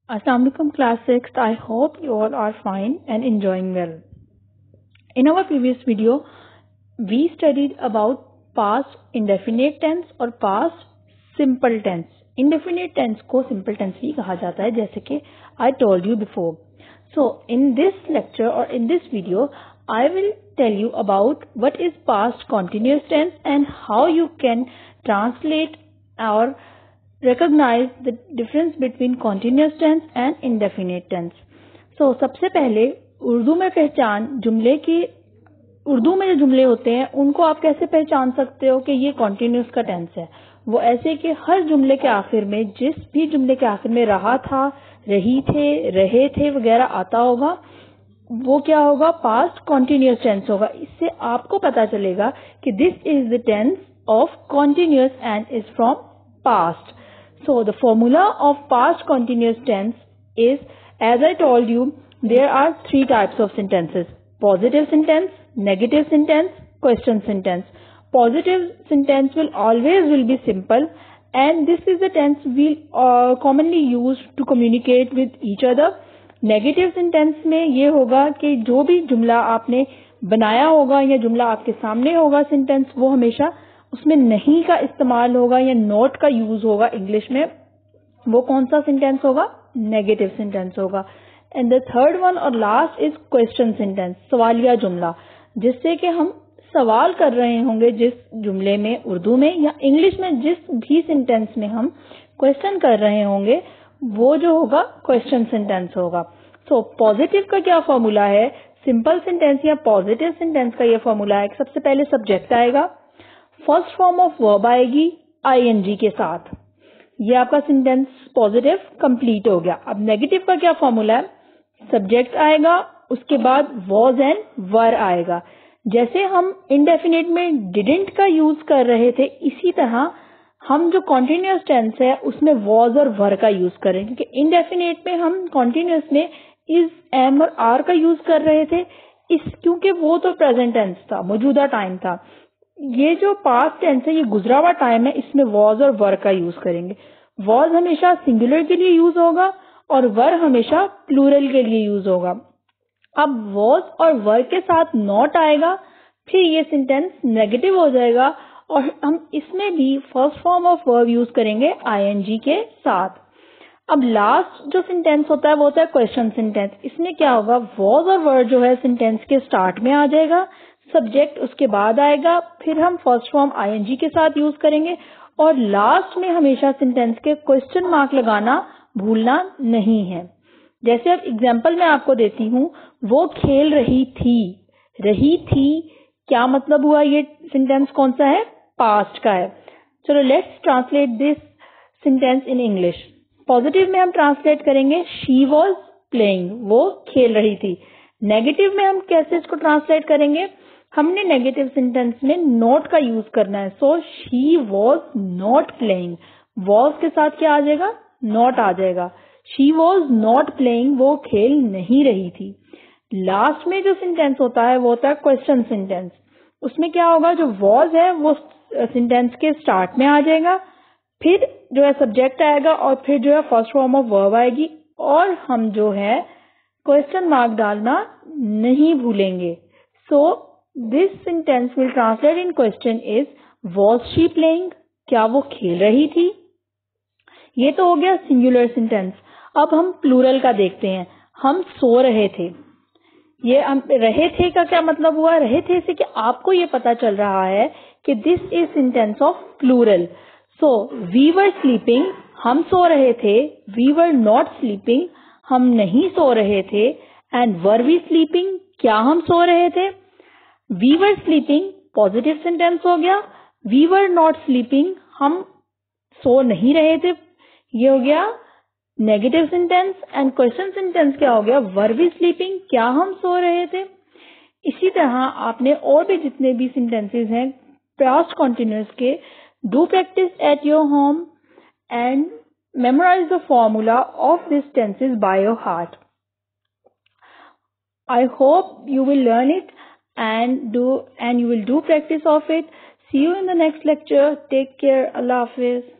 Assalamualaikum class 6th. I hope you all are fine and enjoying well. In our previous video, we studied about past indefinite tense और past simple tense. Indefinite tense को simple tense भी कहा जाता है, जैसे कि I told you before. So in this lecture or in this video, I will tell you about what is past continuous tense and how you can translate or recognize the difference between continuous tense and indefinite tense. So सबसे पहले उर्दू में पहचान जुमले की, उर्दू में जो जुमले होते हैं उनको आप कैसे पहचान सकते हो कि ये कॉन्टिन्यूस का टेंस है। वो ऐसे कि हर जुमले के आखिर में, जिस भी जुमले के आखिर में रहा था, रही थे, रहे थे वगैरह आता होगा, वो क्या होगा, पास्ट कॉन्टिन्यूस टेंस होगा। इससे आपको पता चलेगा कि this is the tense of continuous and is from past. So the formula of past continuous tense is, as I told you, there are three types of sentences: positive sentence, negative sentence, question sentence. Positive sentence will be simple, and this is the tense we commonly use to communicate with each other. Negative sentence में ये होगा कि जो भी जुमला आपने बनाया होगा या जुमला आपके सामने होगा सेंटेंस, वो हमेशा उसमें नहीं का इस्तेमाल होगा या नॉट का यूज होगा इंग्लिश में। वो कौन सा सेंटेंस होगा? नेगेटिव सेंटेंस होगा. एंड द थर्ड वन और लास्ट इज क्वेश्चन सेंटेंस, सवालिया जुमला, जिससे कि हम सवाल कर रहे होंगे जिस जुमले में, उर्दू में या इंग्लिश में जिस भी सेंटेंस में हम क्वेश्चन कर रहे होंगे, वो जो होगा क्वेश्चन सेंटेंस होगा. सो पॉजिटिव का क्या फॉर्मूला है? सिंपल सेंटेंस या पॉजिटिव सेंटेंस का ये फॉर्मूला है, सबसे पहले सब्जेक्ट आएगा, फर्स्ट फॉर्म ऑफ वर्ब आएगी आईएनजी के साथ, ये आपका सेंटेंस पॉजिटिव कंप्लीट हो गया. अब नेगेटिव का क्या फॉर्मूला है? सब्जेक्ट आएगा, उसके बाद वॉज एंड वर आएगा. जैसे हम इंडेफिनिट में डिडंट का यूज कर रहे थे, इसी तरह हम जो कॉन्टिन्यूअस टेंस है उसमें वॉज और वर का यूज करें, क्योंकि इंडेफिनिट में हम कॉन्टिन्यूअस में इज, एम और आर का यूज कर रहे थे, क्योंकि वो तो प्रेजेंट टेंस था, मौजूदा टाइम था. ये जो पास्ट टेंस है, ये गुजरा हुआ टाइम है, इसमें वॉज और वर का यूज करेंगे. वॉज हमेशा सिंगुलर के लिए यूज होगा और वर हमेशा प्लूरल के लिए यूज होगा. अब वॉज और वर के साथ नॉट आएगा, फिर ये सेंटेंस नेगेटिव हो जाएगा और हम इसमें भी first form of verb use करेंगे आईएनजी के साथ. अब लास्ट जो सेंटेंस होता है वो होता है क्वेश्चन सेंटेंस. इसमें क्या होगा, वॉज और वर जो है सेंटेंस के स्टार्ट में आ जाएगा, सब्जेक्ट उसके बाद आएगा, फिर हम फर्स्ट फॉर्म आईएनजी के साथ यूज करेंगे और लास्ट में हमेशा सेंटेंस के क्वेश्चन मार्क लगाना भूलना नहीं है. जैसे अब एग्जांपल मैं आपको देती हूँ, वो खेल रही थी. रही थी क्या मतलब हुआ? ये सेंटेंस कौन सा है? पास्ट का है. चलो let's translate this sentence in English. Positive में हम ट्रांसलेट करेंगे शी वॉज प्लेइंग, वो खेल रही थी. नेगेटिव में हम कैसे इसको ट्रांसलेट करेंगे? हमने नेगेटिव सेंटेंस में नॉट का यूज करना है. So she was not playing, was के साथ क्या आ जाएगा? नॉट आ जाएगा. शी वॉज नॉट प्लेइंग, वो खेल नहीं रही थी. लास्ट में जो सेंटेंस होता है वो होता है क्वेश्चन सेंटेंस. उसमें क्या होगा, जो वॉज है वो सेंटेंस के स्टार्ट में आ जाएगा, फिर जो है सब्जेक्ट आएगा और फिर जो है फर्स्ट फॉर्म ऑफ वर्ब आएगी और हम जो है क्वेश्चन मार्क डालना नहीं भूलेंगे. So this sentence will translate in question is, was she playing, क्या वो खेल रही थी? ये तो हो गया सिंगुलर सेंटेंस. अब हम प्लूरल का देखते हैं. हम सो रहे थे. ये रहे थे का क्या मतलब हुआ? रहे थे से कि आपको ये पता चल रहा है कि this is sentence of plural. So we were sleeping, हम सो रहे थे. वी वर नॉट स्लीपिंग, हम नहीं सो रहे थे. एंड वर वी स्लीपिंग, क्या हम सो रहे थे? We were sleeping positive sentence हो गया. वी वर नॉट स्लीपिंग, हम सो नहीं रहे थे, ये हो गया negative sentence. And question sentence क्या हो गया? वर वी स्लीपिंग, क्या हम सो रहे थे? इसी तरह आपने और भी जितने भी सेंटेंसेस हैं पास्ट कंटिन्यूअस के, do practice at your home and memorize the formula of this tenses by your heart. I hope you will learn it and you will do practice of it. See you in the next lecture. Take care. Allah Hafiz.